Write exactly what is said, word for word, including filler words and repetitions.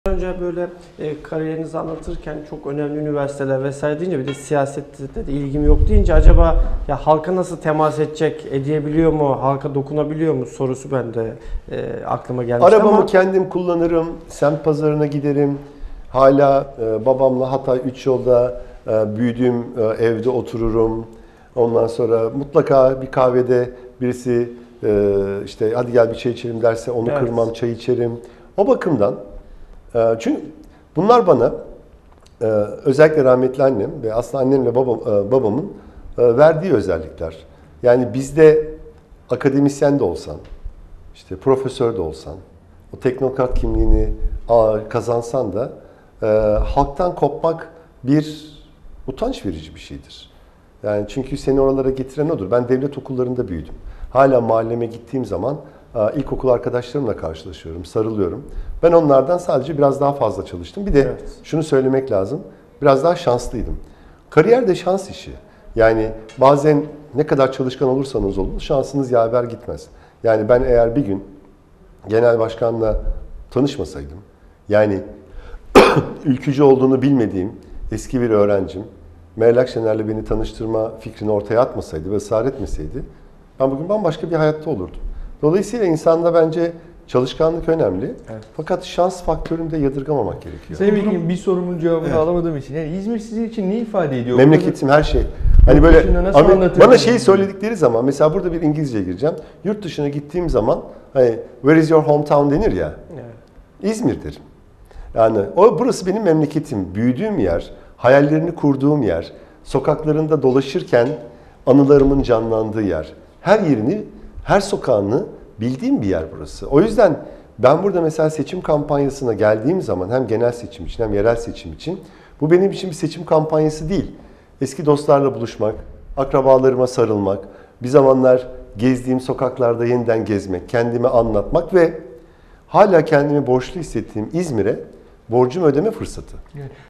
Önce böyle e, kariyerinizi anlatırken çok önemli üniversiteler vesaire deyince bir de siyasette de ilgim yok deyince acaba ya halka nasıl temas edecek, edebiliyor mu, halka dokunabiliyor mu sorusu bende e, aklıma gelmişti. Arabamı ama kendim kullanırım, semt pazarına giderim. Hala e, babamla Hatay üç yolda e, büyüdüğüm e, evde otururum. Ondan sonra mutlaka bir kahvede birisi e, işte hadi gel bir çay içelim derse onu Evet. kırmam, çay içerim. O bakımdan e, çünkü bunlar bana e, özellikle rahmetli annem ve aslında annemle babam, e, babamın e, verdiği özellikler. Yani bizde akademisyen de olsan, işte profesör de olsan, o teknokrat kimliğini kazansan da e, halktan kopmak bir utanç verici bir şeydir. Yani çünkü seni oralara getiren odur. Ben devlet okullarında büyüdüm. Hala mahalleme gittiğim zaman e, ilkokul arkadaşlarımla karşılaşıyorum, sarılıyorum. Ben onlardan sadece biraz daha fazla çalıştım. Bir de Evet. şunu söylemek lazım, biraz daha şanslıydım. Kariyer de şans işi. Yani bazen ne kadar çalışkan olursanız olun şansınız yaver gitmez. Yani ben eğer bir gün genel başkanla tanışmasaydım, yani ülkücü olduğunu bilmediğim eski bir öğrencim, Meral Akşener'le beni tanıştırma fikrini ortaya atmasaydı ve ısrar etmeseydi, ben bugün bambaşka bir hayatta olurdum. Dolayısıyla insanda bence çalışkanlık önemli. Evet. Fakat şans faktörünü de yadırgamamak gerekiyor. Sayın Vekilim, bir sorumun cevabını Evet. alamadığım için. Yani İzmir sizin için ne ifade ediyor? Memleketim her şey. Hani Yurt böyle dışında nasıl Amer- anlatırdınız? bana şeyi söyledikleri zaman mesela burada bir İngilizce gireceğim. Yurt dışına gittiğim zaman hani where is your hometown denir ya. Evet. İzmir derim. Yani o burası benim memleketim, büyüdüğüm yer, hayallerini kurduğum yer, sokaklarında dolaşırken anılarımın canlandığı yer. Her yerini, her sokağını bildiğim bir yer burası. O yüzden ben burada mesela seçim kampanyasına geldiğim zaman hem genel seçim için hem yerel seçim için bu benim için bir seçim kampanyası değil. Eski dostlarla buluşmak, akrabalarıma sarılmak, bir zamanlar gezdiğim sokaklarda yeniden gezmek, kendimi anlatmak ve hala kendimi borçlu hissettiğim İzmir'e borcumu ödeme fırsatı. Evet.